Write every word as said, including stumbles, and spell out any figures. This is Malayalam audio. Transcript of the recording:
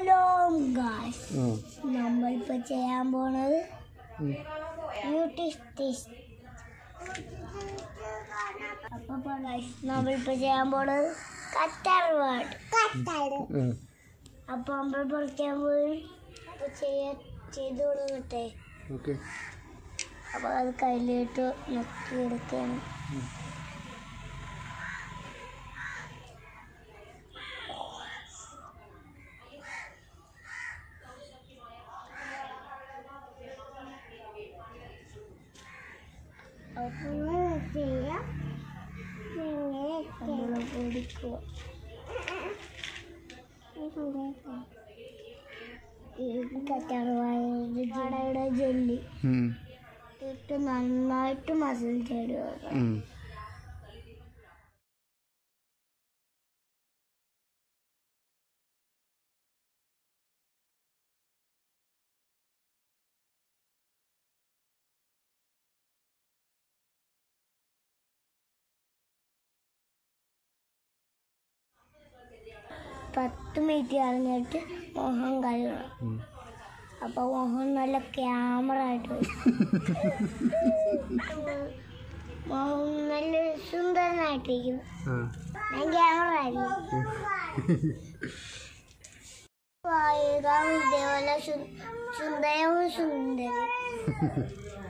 ഹലോ ഗായ്സ്, നമ്മളിപ്പോൾ ചെയ്യാൻ പോണത് ബ്യൂട്ടി ടെസ്റ്റ്. അപ്പോൾ ഗായ്സ്, നമ്മളിപ്പോൾ ചെയ്യാൻ പോണത് കറ്റാർ വാഴ. അപ്പോൾ നമ്മൾ പറിക്കാൻ പോയി അപ്പോൾ ചെയ്യാൻ ചെയ്ത് കൊടുക്കട്ടെ. അപ്പോൾ അത് കയ്യിലിട്ട് ഞെക്കിയെടുക്കണം. കറ്റാർവാഴയുടെ ജെല്ലി ഇട്ട് നന്നായിട്ട് മസാജ് ചെയ്ത് പത്ത് മിനിറ്റ് കഴിഞ്ഞിട്ട് മോഹൻ കഴുകണം. അപ്പോൾ മോഹൻ നല്ല ക്യാമറ ആയിട്ട് മോഹൻ നല്ല സുന്ദരനായിട്ടിരിക്കും. ഞാൻ ക്യാമറ ആയിരുന്നു. ഇതേപോലെ സുന്ദരവും സുന്ദരി.